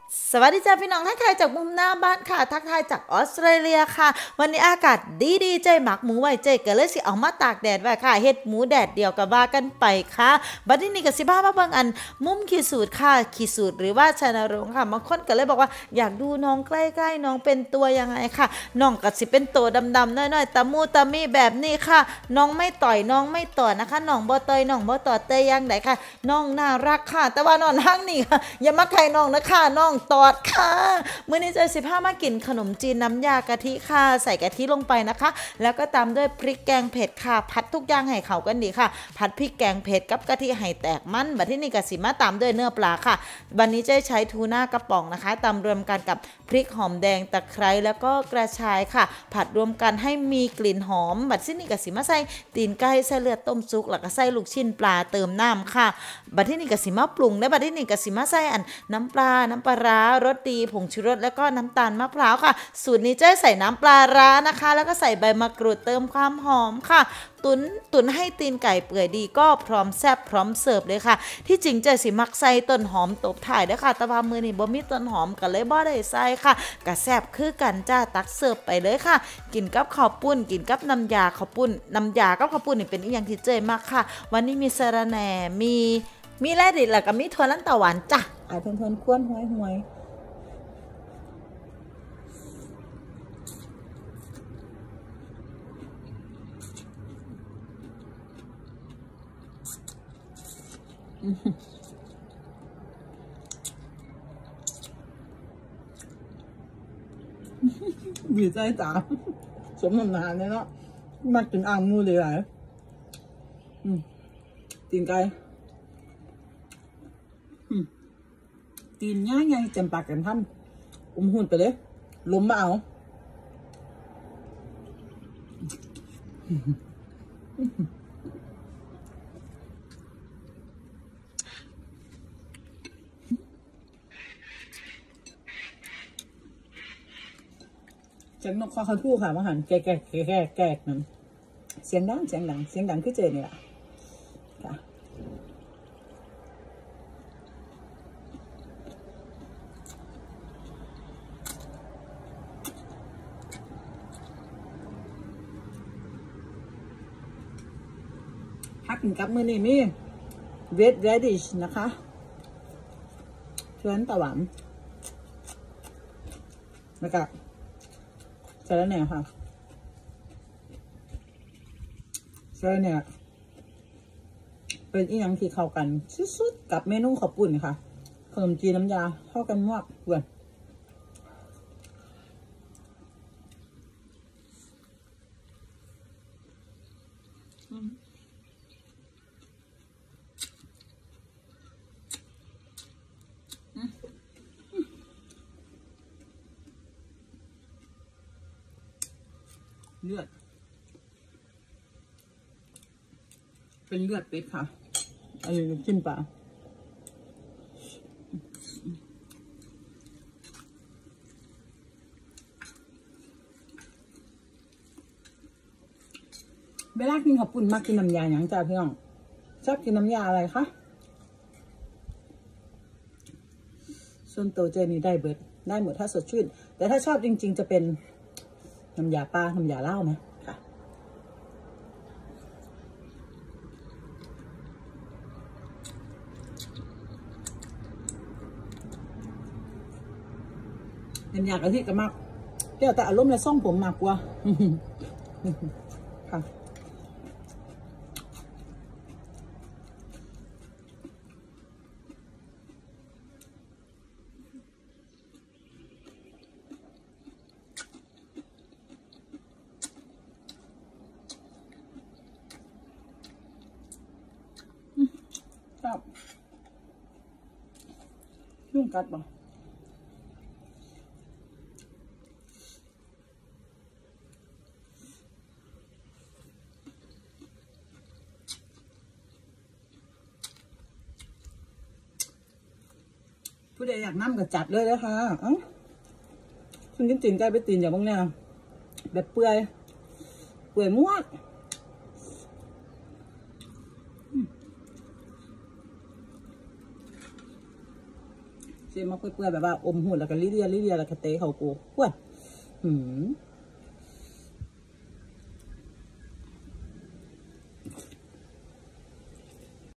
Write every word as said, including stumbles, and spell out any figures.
สวัสดีจ้าพี่น้องทักทายจากมุมหน้าบ้านค่ะทักทายจากออสเตรเลียค่ะวันนี้อากาศดีดีใจหมักหมูไว้ใจก็เลยสิเอามาตากแดดไว้ค่ะเฮ็ดหมูแดดเดียวกับว่ากันไปค่ะบัดนี้นี่ก็สิพามาเบิ่งอันมุมขีดสูตรค่ะขีดสูตรหรือว่าชนรงค์ค่ะบางคนก็เลยบอกว่าอยากดูน้องใกล้ๆน้องเป็นตัวยังไงค่ะน้องก็สิเป็นตัวดำๆน้อยๆตะมูตะมีแบบนี้ค่ะน้องไม่ต่อยน้องไม่ต่อนะคะน้องบ่ต่อยน้องบ่ต่อเตยยังไดค่ะน้องน่ารักค่ะแต่ว่าน้องทางนี่ค่ะอย่ามาใครน้องนะคะน้องตอดค่ะมื้อนี้จะสิบห้ามากินขนมจีนน้ำยากะทิค่ะใส่กะทิลงไปนะคะแล้วก็ตามด้วยพริกแกงเผ็ดค่ะผัดทุกอย่างให้เข้ากันดีค่ะผัดพริกแกงเผ็ดกับกะทิให้แตกมันบัดที่นี่ก็สิมาตามด้วยเนื้อปลาค่ะวันนี้จะใช้ทูน่ากระป๋องนะคะตำรวมกันกับพริกหอมแดงตะไคร้แล้วก็กระชายค่ะผัดรวมกันให้มีกลิ่นหอมบัดที่นี่ก็สิมาใส่ตีนไก่ใส่เลือดต้มซุกแล้วก็ใส่ลูกชิ้นปลาเติมน้ำค่ะบัดที่นี่ก็สิมาปรุงและบัดที่นี่ก็สิมาใส่อันน้ำปลาน้ำปลาร้ารสดีผงชูรสแล้วก็น้ำตาลมะพร้าวค่ะสูตรนี้จะใส่น้ำปลาร้านะคะแล้วก็ใส่ใบมะกรูดเติมความหอมค่ะตุนตุนให้ตีนไก่เปื่อยดีก็พร้อมแซ่บพร้อมเสิร์ฟเลยค่ะที่จริงจะสิมักใส่ต้นหอมตบถ่ายด้วยค่ะแต่ว่ามือนี่บ่มีต้นหอมกันเลยบ่ได้ใส่ค่ะกะแซ่บคือกันจ้าตักเสิร์ฟไปเลยค่ะกินกับข้าวปุ้นกินกับน้ำยาข้าวปุ้นน้ำยากับข้าวปุ้นนี่เป็นอีกอย่างที่เจยมากค่ะวันนี้มีสะระแหน่มีมีแร่ดิบแล้วก็มีถั่วลันเตาหวานจ้ะไอ้เพื่อนๆควนหวยหวยดีใจจ้าสมน้ำหนาเนี่ยเนาะมากินอ่างมูเลยหลายอืมตีนไก่อืมตีนง่ายไงจำปากกันทำอุ้มหุ่นไปเลยล้มมาเอาจากนกข้อเขาทู่ค่ะมาหันแก่แก่แก่แก่แก่นั่นเสียงดังเสียงดังเสียงดังคือเจนี่แหละค่ะพักกินกับมือนี่มีเวทเรดิชนะคะเชิญตะหวานแล้วก็ใส่แล้วเนี่ยค่ะใส่เนี่ยเป็นอีกอย่างที่เข้ากันสุดๆกับเมนูข้าวปุ้นค่ะขนมจีนน้ำยาเข้ากันมากเพื่อนเลือดเป็นเลือดเป็ดค่ะอันนี้จิ้มปลาเวลากินข้าวปุ้นมักกินน้ำยาอย่างจ้าพี่น้องชอบกินน้ำยาอะไรคะส่วนตัวเจนี่ได้เบิดได้หมดถ้าสดชื่นแต่ถ้าชอบจริงๆจะเป็นน้ำยาปลาน้ำยาเหล้าไหมค่ะน้ำยากะทิก็มากเดี๋ยวแต่อารมณ์และส่งผมมากกว่าค่ะชอบยุ่งกัดบ่ผู้ใดอยากน้ำก็จัดเลยนะคะเอ้าคุณกินตีนไก่ไปตีนอย่างบ้างเนี่ยแบบเปื่อยเปื่อยมากเสีเจมาเปื่อยๆแบบว่าอมหุ่นแล้วก็ลิเลียลิเลียแล้วก็เตะเขากูอ้วนหืม